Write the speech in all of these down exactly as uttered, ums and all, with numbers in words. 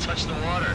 touch the water.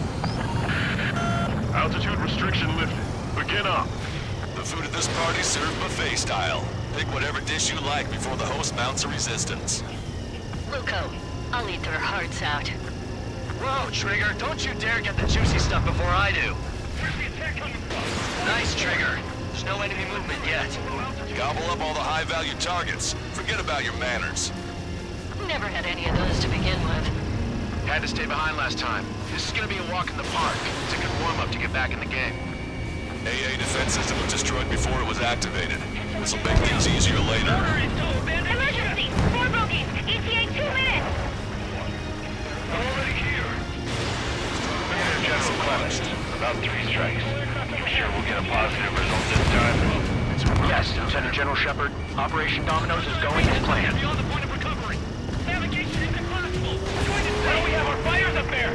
Altitude restriction lifted. Begin up. The food at this party served buffet style. Pick whatever dish you like before the host mounts a resistance. Luco, I'll eat their hearts out. Whoa, Trigger, don't you dare get the juicy stuff before I do. Where's the attack coming from? Nice, Trigger. There's no enemy movement yet. Gobble up all the high-value targets. Forget about your manners. Never had any of those to begin with. Had to stay behind last time. This is gonna be a walk in the park. It's a good warm-up to get back in the game. A A defense system was destroyed before it was activated. This'll make things easier later. Emergency! Four bogeys! E T A two minutes! Already here. Major General Clemens. About three strikes. You sure we'll get a positive result this time? Yes, Lieutenant General Shepard. Operation Dominoes is going as planned. Beyond the point of recovery. Navigation is impossible. Now we have our fires up there.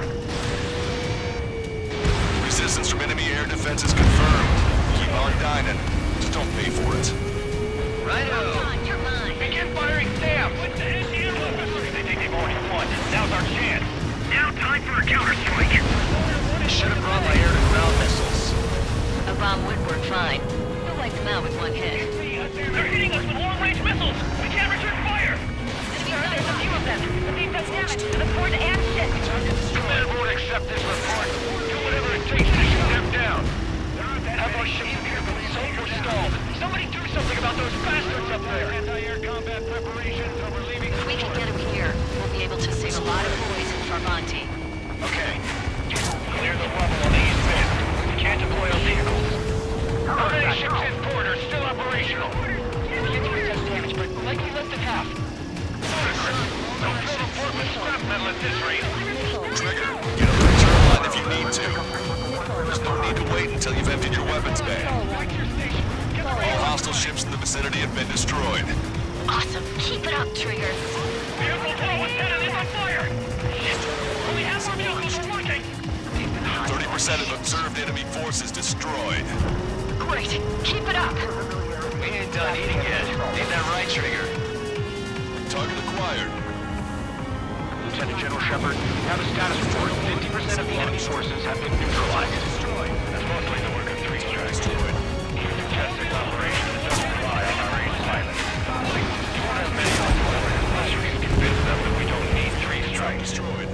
Resistance from enemy air defense is confirmed. Keep on dining. Just don't pay for it. Righto. You're mine. Begin firing Sam. With the A G M officers. They think they've already won. Now's our chance. Now time for a counterstrike. Should have brought my air-to-ground missiles. A bomb would work fine. We'll wipe them out with one hit. They're hitting us with long-range missiles. We can't return fire. There's a few of them. The beam does damage to the port and ship. Command won't accept this report. Do whatever it takes to shoot them down. Have our ships carefully sold or stalled. Somebody do something about those bastards up there. Anti-air combat preparations are relieving. If we can get them here, we'll be able to save a lot of boys in Farbanti. Okay. Clear the rubble on the east bend. We can't deploy our vehicles. How many ships in port are still operational? Can't test damage, but likely less than half. Ludicrous. Don't fill the port with scrap metal at this rate. Trigger, get a return line if you need to. There's no need to wait until you've emptied your weapons bag. All hostile ships in the vicinity have been destroyed. Awesome. Keep it up, Trigger. Vehicle twelve was headed in on fire. Shit. Only half our vehicles are working. thirty percent of observed enemy forces destroyed. Great. Keep it up. We ain't done eating yet. Ain't that right, Trigger? Target acquired. Lieutenant General Shepard, we have a status report. fifty percent of the enemy forces have been neutralized. Destroyed. That's mostly the work of three strikes. Contested operation that doesn't rely on our aid silence. You won't have many operators unless you can convince them that we don't need three strikes. Destroyed.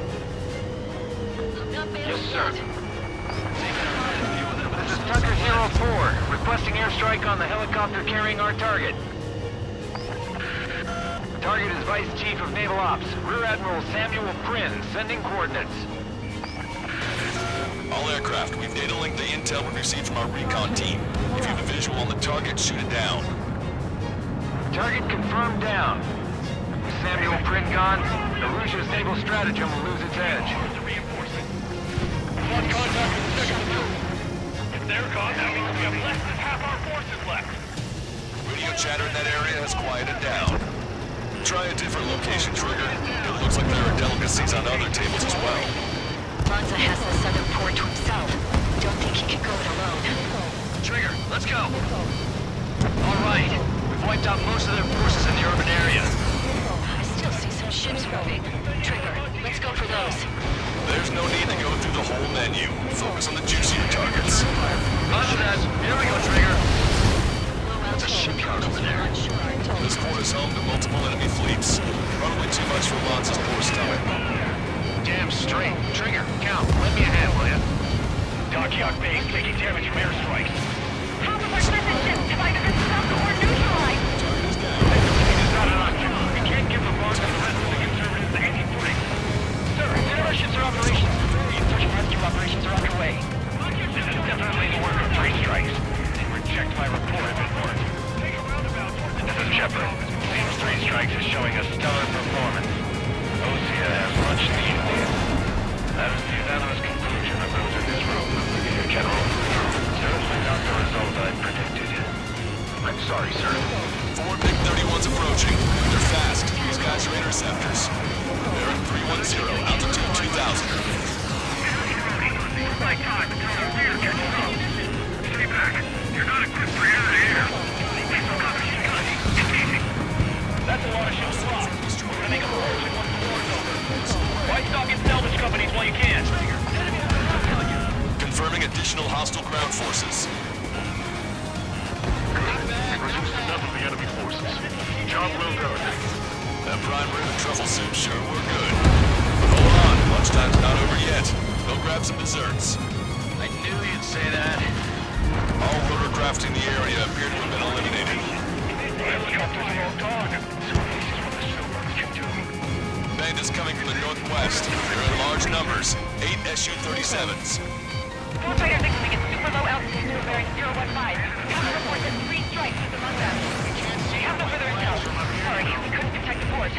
Yes, sir. This is Tucker zero four, requesting airstrike on the helicopter carrying our target. Target is Vice Chief of Naval Ops, Rear Admiral Samuel Prynne, sending coordinates. All aircraft, we've data linked the intel we received from our recon team. If you have a visual on the target, shoot it down. Target confirmed down. With Samuel Prynne gone, Aruja's naval stratagem will lose its edge. Lost contact with the second platoon. If they're gone, that means we have less than half our forces left. Radio chatter in that area has quieted down. Try a different location, Trigger. It looks like there are delicacies on other tables as well. Lanza has the southern port to himself. Don't think he can go it alone. Trigger, let's go. All right. We've wiped out most of their forces in the urban area. I still see some ships moving. Trigger, let's go for those. There's no need to go through the whole menu. Focus on the juicier targets. Roger that. Here we go, Trigger. It's a shipyard over there. This port is home to multiple enemy fleets. Probably too much for Lanza's poor stomach. Damn straight. Trigger, count. Lend me a hand, will ya? Dockyard Bay taking damage from airstrikes. How was our crescent ship? Have either been sunk or neutralized? It's not an option. We can't give the mark and the rest of the conservatives any footing. Sir, none of our ships are operational. Search and rescue operations are underway. This is definitely the work of three strikes. They reject my report if it works. This is Shepard. Seems three strikes is showing a stellar performance. Osea has much needed. That is the unanimous conclusion of those in this room. General, certainly not the result I predicted. I'm sorry, sir. Four MiG thirty-ones approaching. They're fast. These guys are interceptors. They're at three one zero, altitude two thousand. My God, the rear catches up. Stay back. You're not equipped for air-to-air. That's a lot of ships lost. We're gonna make a fortune once the war's over. Why stock in salvage companies while you can? assume sure we're good. But hold on, lunchtime's not over yet. Go grab some desserts. I knew you'd say that. All rotorcraft in the area appear to have been eliminated. Helicopters are all gone. So this is what the snowbirds can do. Bandits coming from the northwest. They're in large numbers. Eight S U thirty-sevens. Four fighters exiting at super low altitude to bearing zero one five. Counter reports that three strikes is among them. We have no further intel. Sorry, we couldn't detect the port.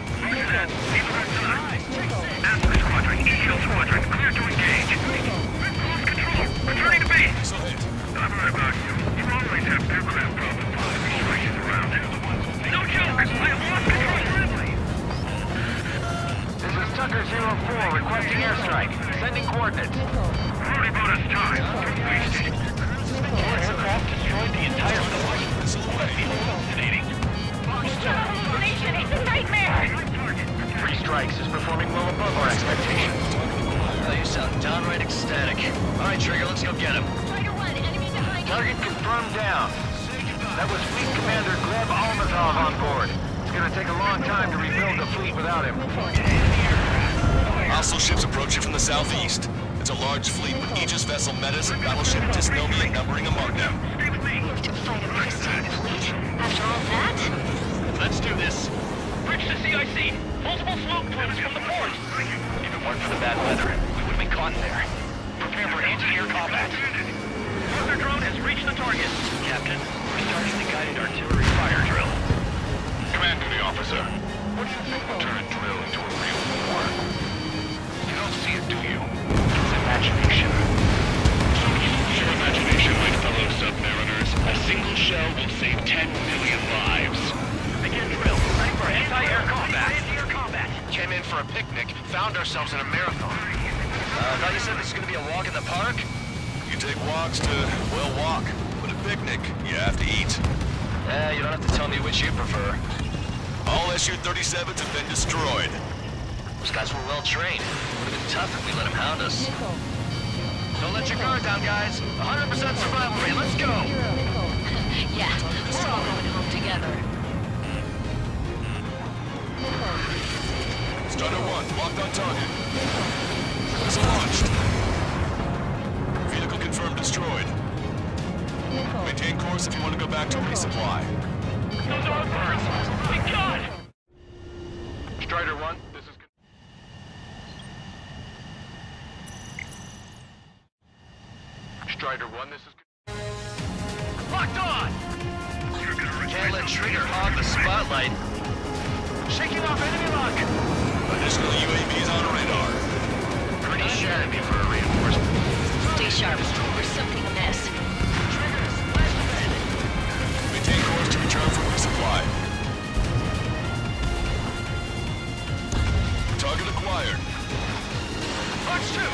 Alpha Squadron, Eagle Squadron, clear to engage. Close control, returning to base. So hit. I've heard about you. You always have aircraft problems. Situations around. No joke, I have lost control. This is Tucker zero four requesting airstrike. Sending coordinates. Already about us time. Wasted. Your aircraft destroyed the entire fort. This is away. Hallucinating. Hallucination, it's a nightmare! Three strikes is performing well above our expectations. Oh, you sound downright ecstatic. All right, Trigger, let's go get him. Strider one, enemy behind you. Target confirmed down. That was Fleet Commander Gleb Almazov on board. It's gonna take a long time to rebuild the fleet without him. Hostile ships approaching from the southeast. It's a large fleet with Aegis vessel Metis and battleship Dysnomia numbering among them. Move to fight a pristine fleet. After all that? Let's do this. Bridge to C I C. Multiple smoke plumes from the port. If it weren't for the bad weather, we would have been caught there. Prepare for anti-air combat. Weather drone has reached the target. Captain, we're starting the guided artillery fire drill. Command duty officer. What do you think will turn a drill into a real war? You don't see it, do you? It's imagination. Use your imagination, my fellow submariners. A single shell will save ten million lives. Begin drill. Ready for anti-air combat. Anti-air combat. Came in for a picnic, found ourselves in a marathon. Uh, I thought you said this was gonna be a walk in the park? You take walks to, well, walk. But a picnic, you have to eat. Eh, you don't have to tell me which you prefer. All S U thirty-sevens have been destroyed. Those guys were well trained. Would have been tough if we let them hound us. Don't let your guard down, guys. one hundred percent survival rate. Let's go. Yeah, we're all going home together. Strider one, locked on target. Missile launched. Vehicle confirmed destroyed. Maintain course if you want to go back to resupply. Those are birds. My God! Strider one, this is... Strider one, this is... Locked on! Can't let Trigger hog the spotlight. Shaking off enemy lock! Additional U A Vs on radar. Pretty shabby for a reinforcement. Stay sharp. There's something amiss. Triggers, flash ahead! Maintain course to return from resupply. Target acquired. Punch two!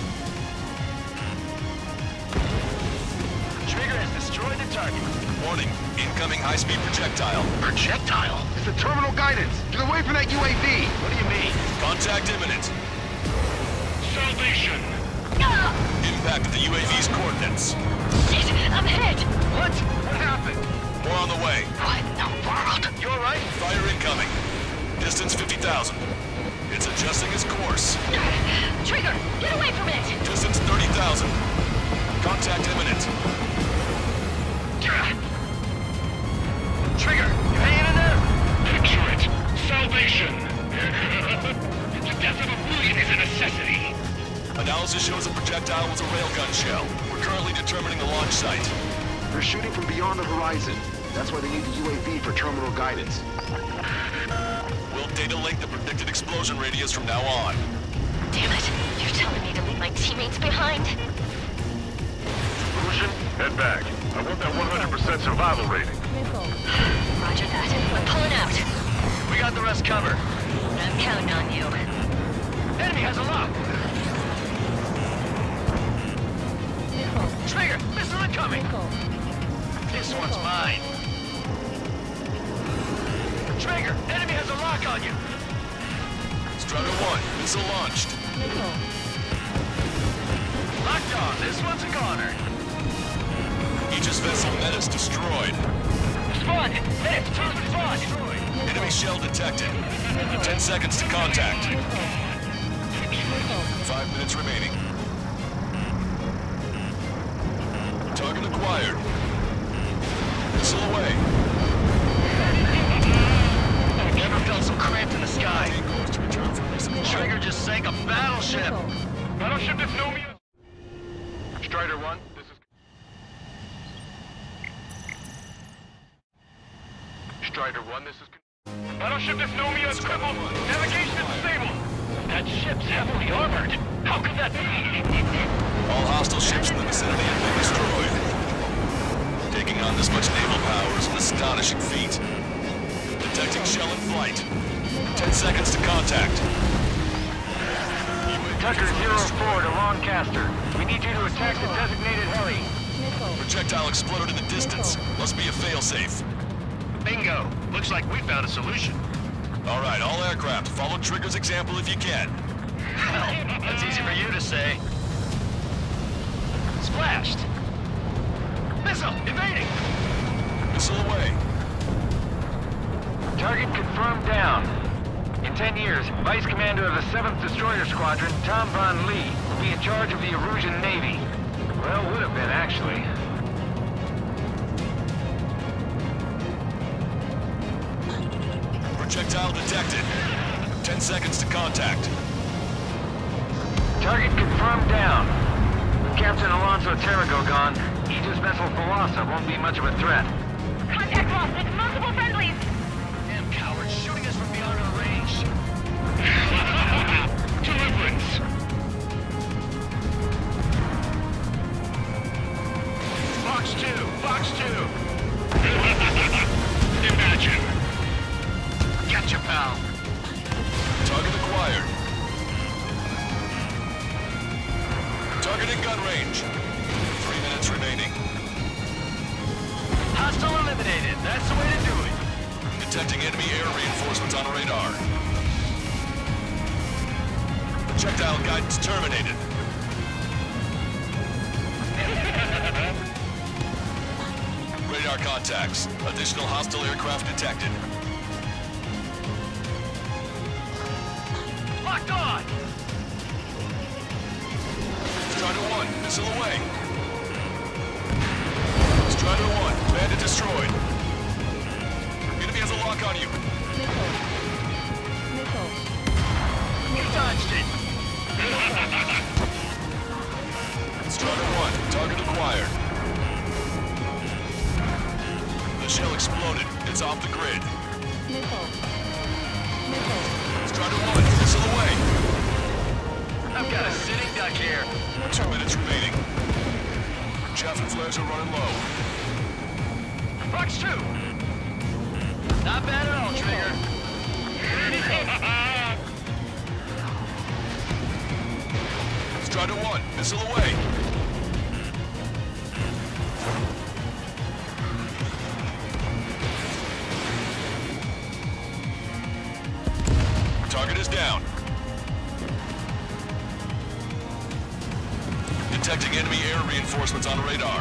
Trigger has destroyed the target. Warning, incoming high-speed projectile. Projectile? It's the terminal guidance! Get away from that U A V! What do you mean? Contact imminent. Salvation! Ah! Impact at the U A V's coordinates. Shit, I'm hit! What? What happened? More on the way. What in the world? You alright? Fire incoming. Distance fifty thousand. It's adjusting its course. Trigger, get away from it! Distance thirty thousand. Contact imminent. Trigger, you hanging in there? Picture it. Salvation. The death of a million is a necessity. Analysis shows the projectile was a railgun shell. We're currently determining the launch site. They're shooting from beyond the horizon. That's why they need the U A V for terminal guidance. We'll data link the predicted explosion radius from now on. Damn it, you're telling me to leave my teammates behind? Lucian, head back. I want that one hundred percent survival rating. Roger that. I'm pulling out. We got the rest covered. I'm counting on you. Enemy has a lock. Trigger, missile incoming. This one's mine. Trigger, enemy has a lock on you. Strider one, missile launched. Locked on. This one's a goner. Aegis vessel Metis destroyed. Spawn! Hit it! Turn spawn! It Enemy shell detected. Ten seconds to contact. Five minutes remaining. Target acquired. Missile away. Never felt so cramped in the sky. Trigger just sank a battleship. Battleship is no meal. Strider one, this is... Strider one, this is... Battleship is no meal crippled. Navigation is stable. That ship's heavily armored. How could that be? All hostile ships in the vicinity have been destroyed. Taking on this much naval power is an astonishing feat. Detecting shell in flight. Ten seconds to contact. Tucker zero four to Lancaster. We need you to attack the designated heli. Projectile exploded in the distance. Must be a failsafe. Bingo. Looks like we found a solution. All right, all aircraft, follow Trigger's example if you can. Well, that's easy for you to say. Splashed. Missile evading. Missile away. Target confirmed down. In ten years, Vice Commander of the seventh Destroyer Squadron, Tom Von Lee, will be in charge of the Erusian Navy. Well, would have been, actually. Projectile detected. Ten seconds to contact. Target confirmed down. With Captain Alonso Terrigo gone, Aegis vessel Thalassa won't be much of a threat. Contact lost with multiple friendlies. Damn cowards shooting us from beyond our range. Deliverance. Box two. Box two. Imagine. Gotcha, pal. Target acquired. Target in gun range. Three minutes remaining. Hostile eliminated. That's the way to do it. Detecting enemy air reinforcements on radar. Projectile guidance terminated. Radar contacts. Additional hostile aircraft detected. Locked on. Strider one, missile away. Strider one, bandit destroyed. Enemy has a lock on you. You dodged it. Strider one, target acquired. The shell exploded. It's off the grid. Strider one, missile away. I've got a sitting duck here. Two minutes remaining. Chaff and flares are running low. Box two. Not bad at all, Trigger. Strider one, missile away. Target is down. Detecting enemy air reinforcements on radar.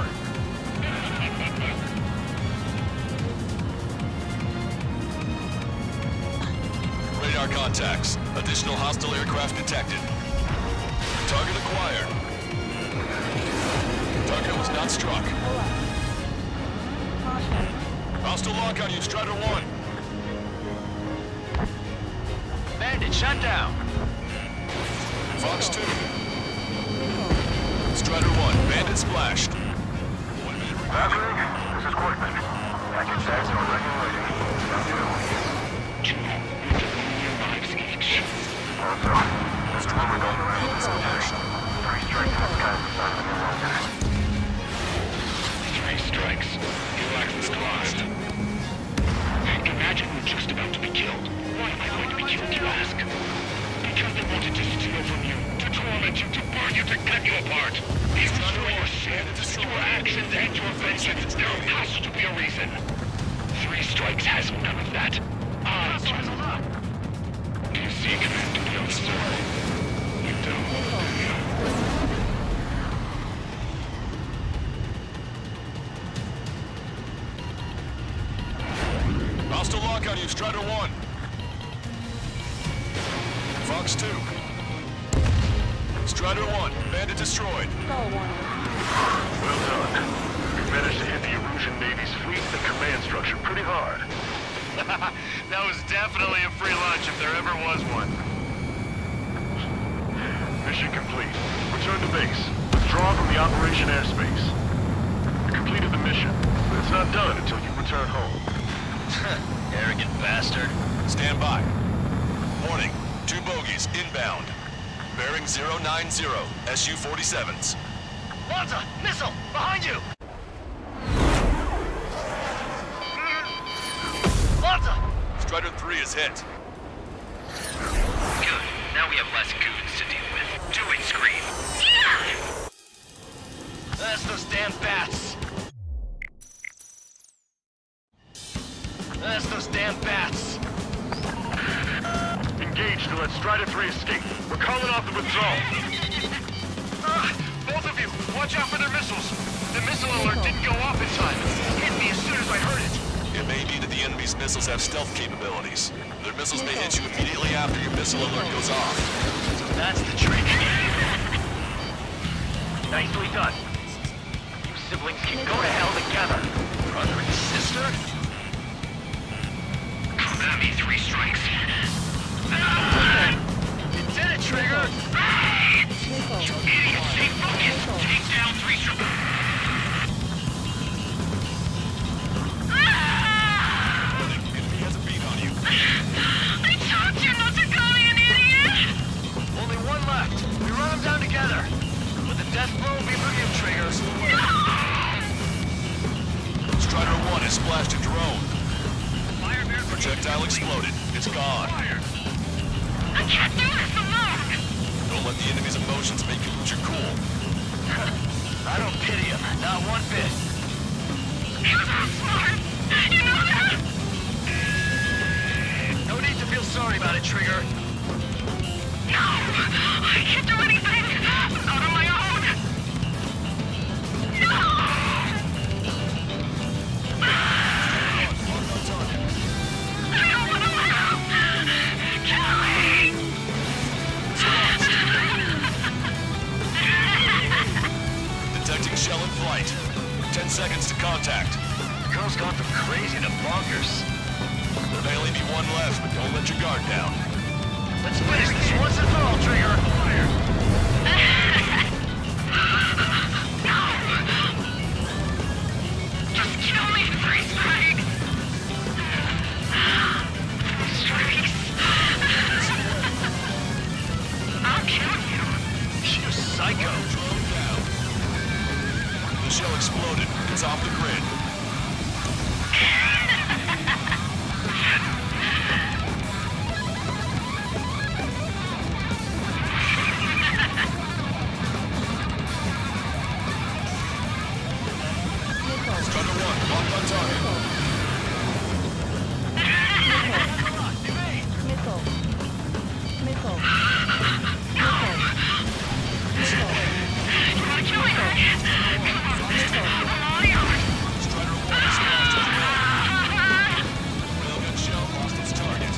Radar contacts. Additional hostile aircraft detected. Target acquired. Target was not struck. Hostile lock on you, Strider one. Bandit shut down. Fox two. Strider one, bandit splashed. One minute remaining. Maverick, this is Quartman. Package tags are regulating. Two lives each. Also, Mister Woman going around this position. Three strikes in the sky beside the new rocket. Three strikes. Your access lost. Imagine we're just about to be killed. Why am I going to be killed, you ask? Because they wanted to steal from you, to torment you, to burn you, to cut you apart. Destroy your sins, your actions, and your vengeance. There has to be a reason. Three strikes has none of that. I do. Do you see, Commander Youngster? You don't, do you? Hostile lock on you, Strider one. Fox two. Strider one, bandit destroyed. Well done. We managed to hit the Erusian Navy's fleet and command structure pretty hard. That was definitely a free lunch if there ever was one. Mission complete. Return to base. Withdraw from the operation airspace. You completed the mission, but it's not done until you return home. Arrogant bastard. Stand by. Warning, two bogies inbound. Bearing zero nine zero, S U forty-sevens. Lanza! Missile! Behind you! Lanza! Strider three is hit. Good. Now we have less goons to deal with. Do it, Scream! That's those damn bats! That's those damn bats! Engage to let Strider three escape. We're calling off the withdrawal. Uh, both of you, watch out for their missiles. The missile alert didn't go off in time. It hit me as soon as I heard it. It may be that the enemy's missiles have stealth capabilities. Their missiles may hit you immediately after your missile alert goes off. So that's the trick. Nicely done. You siblings can go to hell together. Brother and sister? That means three strikes. You did it, Trigger! You idiot! Stay focused! Take down three strikes! Enemy has a beat on you. I told you not to call me an idiot! Only one left. We run them down together. But the death blow will be for you, Trigger. Strider one has splashed a drone. Projectile exploded. It's gone. I can't do this alone! Don't let the enemy's emotions make you lose your cool. I don't pity him. Not one bit. You're not smart! You know that? No need to feel sorry about it, Trigger. No! I can't do anything! Not on my own! No! I don't want to live! Kill me! Detecting shell in flight. Ten seconds to contact. The girl's gone from crazy to bonkers. There may only be one left, but don't let your guard down. Let's finish this once and for all, Trigger. Just kill me, three strikes! Strikes! I'll kill you! You psycho. Drone down. The shell exploded. It's off the grid. Strider one, locked on target. Missile. Missile. You wanna kill me, right? I'm all yours! Strider one is launched a drone. Railgun shell lost its target.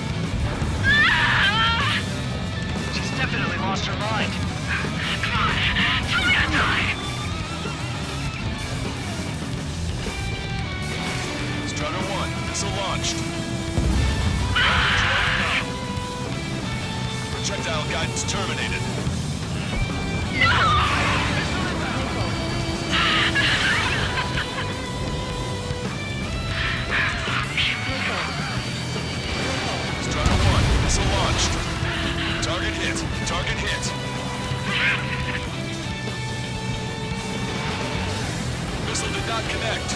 She's definitely lost her mind. Come on! Tell me to die! Strider one, missile launched. Projectile guidance terminated. Strider one, missile launched. Target hit. Target hit. Missile did not connect.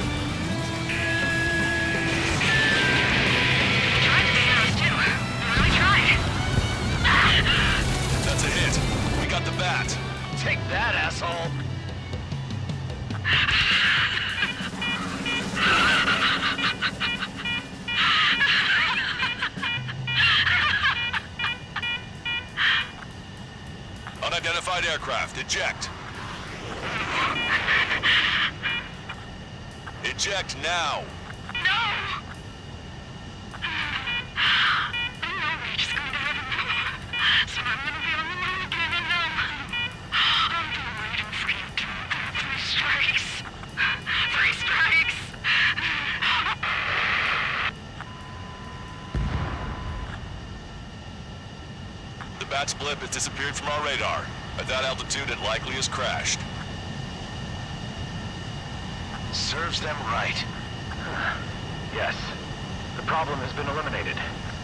Tried to be yours, too. Really tried. That's a hit. We got the bat. Take that, asshole. Unidentified aircraft, eject. Eject now. No! Bat's blip has disappeared from our radar. At that altitude, it likely has crashed. Serves them right. Yes. The problem has been eliminated.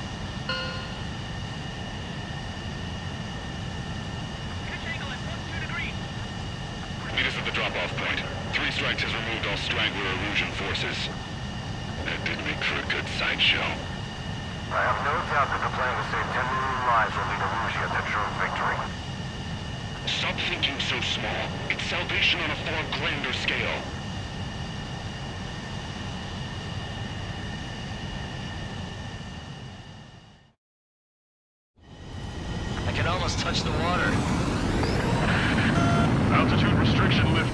Meet us at the drop-off point. Three Strikes has removed all Strangler Erusian forces. That did make for a good sideshow. I have no doubt that the plan to save ten million lives will lead Erusia to true victory. Stop thinking so small. It's salvation on a far grander scale. I can almost touch the water. Altitude restriction lifted.